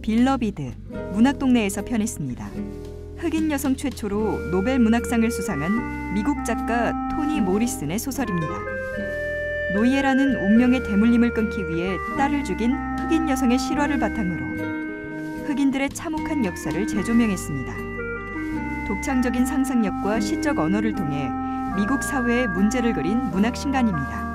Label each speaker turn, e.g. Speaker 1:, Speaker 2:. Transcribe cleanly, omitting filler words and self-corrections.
Speaker 1: 빌러비드, 문학동네에서 편했습니다. 흑인 여성 최초로 노벨 문학상을 수상한 미국 작가 토니 모리슨의 소설입니다. 노예라는 운명의 대물림을 끊기 위해 딸을 죽인 흑인 여성의 실화를 바탕으로 흑인들의 참혹한 역사를 재조명했습니다. 독창적인 상상력과 시적 언어를 통해 미국 사회의 문제를 그린 문학 신간입니다.